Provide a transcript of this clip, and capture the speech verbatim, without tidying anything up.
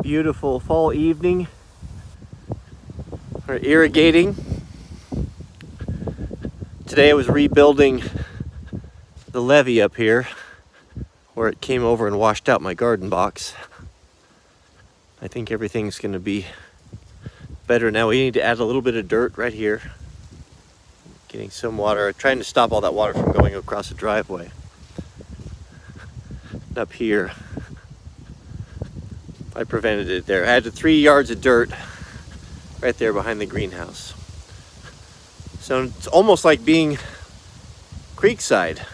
beautiful fall evening. We're irrigating. Today I was rebuilding the levee up here where it came over and washed out my garden box. I think everything's going to be better now. We need to add a little bit of dirt right here. Getting some water, trying to stop all that water from going across the driveway. And up here, I prevented it there. I had three yards of dirt right there behind the greenhouse. So it's almost like being creekside.